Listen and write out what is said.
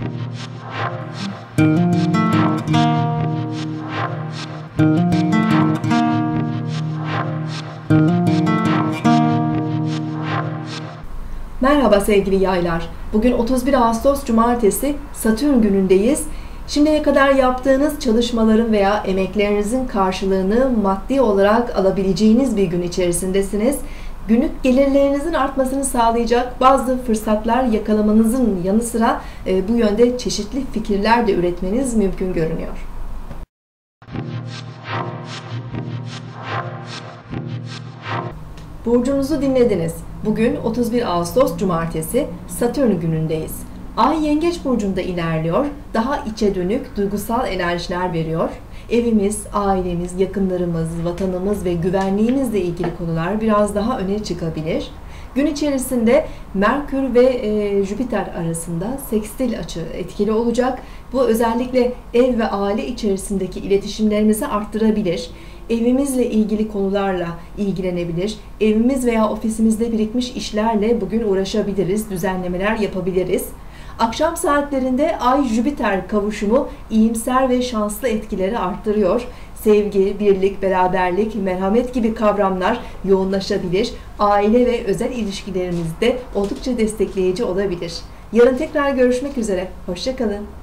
Merhaba sevgili yaylar. Bugün 31 Ağustos Cumartesi, Satürn günündeyiz. Şimdiye kadar yaptığınız çalışmaların veya emeklerinizin karşılığını maddi olarak alabileceğiniz bir gün içerisindesiniz. Günlük gelirlerinizin artmasını sağlayacak bazı fırsatlar yakalamanızın yanı sıra bu yönde çeşitli fikirler de üretmeniz mümkün görünüyor. Burcunuzu dinlediniz. Bugün 31 Ağustos Cumartesi, Satürn günündeyiz. Ay Yengeç burcunda ilerliyor, daha içe dönük duygusal enerjiler veriyor. Evimiz, ailemiz, yakınlarımız, vatanımız ve güvenliğimizle ilgili konular biraz daha öne çıkabilir. Gün içerisinde Merkür ve Jüpiter arasında sekstil açı etkili olacak. Bu özellikle ev ve aile içerisindeki iletişimlerimizi arttırabilir. Evimizle ilgili konularla ilgilenebilir. Evimiz veya ofisimizde birikmiş işlerle bugün uğraşabiliriz, düzenlemeler yapabiliriz. Akşam saatlerinde Ay-Jüpiter kavuşumu iyimser ve şanslı etkileri arttırıyor. Sevgi, birlik, beraberlik, merhamet gibi kavramlar yoğunlaşabilir. Aile ve özel ilişkilerimizde oldukça destekleyici olabilir. Yarın tekrar görüşmek üzere. Hoşça kalın.